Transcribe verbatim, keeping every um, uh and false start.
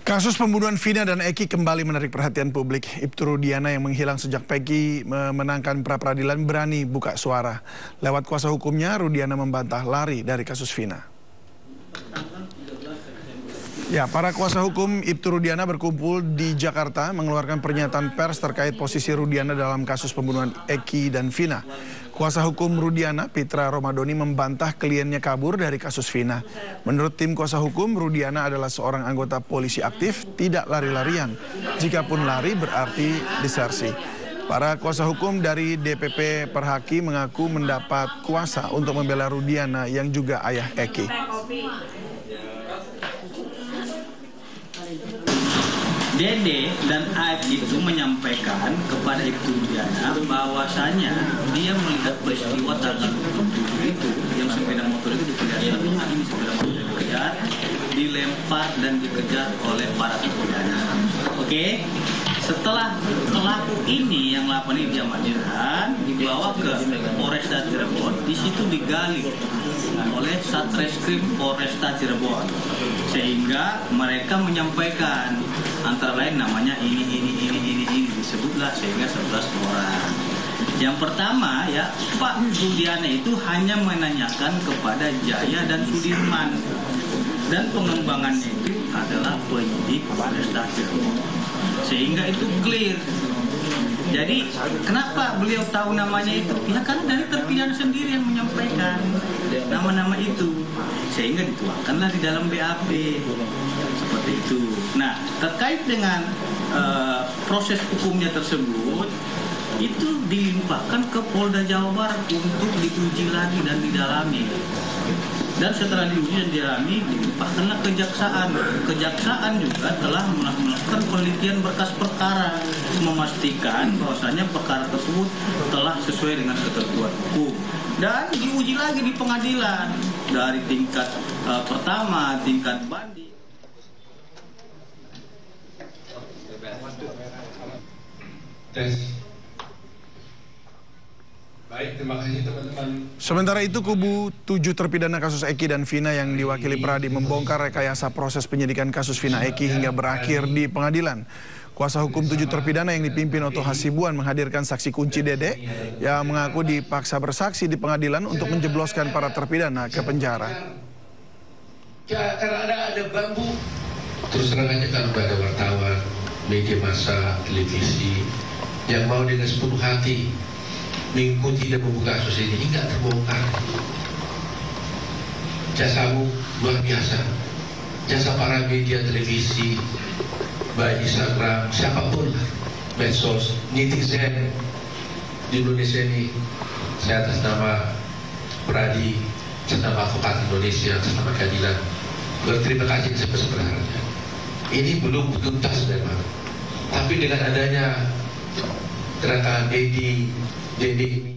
Kasus pembunuhan Vina dan Eki kembali menarik perhatian publik. Ibtu Rudiana yang menghilang sejak Peggy memenangkan pra-peradilan berani buka suara. Lewat kuasa hukumnya, Rudiana membantah lari dari kasus Vina. Ya, para kuasa hukum Ibtu Rudiana berkumpul di Jakarta mengeluarkan pernyataan pers terkait posisi Rudiana dalam kasus pembunuhan Eki dan Vina. Kuasa hukum Rudiana, Pitra Romadoni, membantah kliennya kabur dari kasus Vina. Menurut tim kuasa hukum, Rudiana adalah seorang anggota polisi aktif, tidak lari-larian. Jikapun lari berarti disersi. Para kuasa hukum dari D P P Perhaki mengaku mendapat kuasa untuk membela Rudiana yang juga ayah Eki. Dede dan Aib itu menyampaikan kepada Ibtu Rudiana bahwasanya dia melihat peristiwa tanggal dua puluh tujuh itu yang sepeda motor itu dikejar, ini sepeda motor dikejar, dilempar dan dikejar oleh para terpidana. Oke, setelah pelaku ini yang melakukan ini diamankan, dibawa ke Polresta Cirebon, di situ digali oleh Satreskrim Polresta Cirebon, sehingga mereka menyampaikan antara lain namanya ini ini ini ini ini disebutlah sehingga sebelas orang. Yang pertama ya, Pak Rudiana itu hanya menanyakan kepada Jaya dan Sudirman, dan pengembangannya itu adalah penyidik Polresta Cirebon, sehingga itu clear. Jadi kenapa beliau tahu namanya itu? Ya karena dari terpidana sendiri yang menyampaikan nama-nama itu, sehingga dituangkanlah di dalam B A P seperti itu. Nah, terkait dengan uh, proses hukumnya tersebut, itu dilimpahkan ke Polda Jawa Barat untuk diuji lagi dan didalami. Dan setelah diuji dan didalami, dilimpahkanlah kejaksaan. Kejaksaan juga telah melakukan penelitian berkas perkara, memastikan bahwasanya perkara tersebut telah sesuai dengan ketentuan hukum. Dan diuji lagi di pengadilan dari tingkat uh, pertama, tingkat banding. Tes. Baik, terima kasih teman-teman. Sementara itu, kubu tujuh terpidana kasus Eki dan Vina yang diwakili Pradi membongkar rekayasa proses penyidikan kasus Vina Eki hingga berakhir di pengadilan. Kuasa hukum tujuh terpidana yang dipimpin Oto Hasibuan menghadirkan saksi kunci Dede yang mengaku dipaksa bersaksi di pengadilan untuk menjebloskan para terpidana ke penjara. Karena ada ada bambu. Terus terang aja kalau ada wartawan, media massa, televisi yang mau dengan sepenuh hati mengikuti dan membuka kasus ini hingga terbongkar. Jasamu luar biasa. Jasa para media, televisi, baik Instagram, siapapun, medsos, netizen di Indonesia ini. Saya atas nama Pradi, atas nama Advokat Indonesia, atas nama keadilan, berterima kasih sebesar-besarnya. Ini belum tuntas memang, tapi dengan adanya gerakan Dedi Dedi ini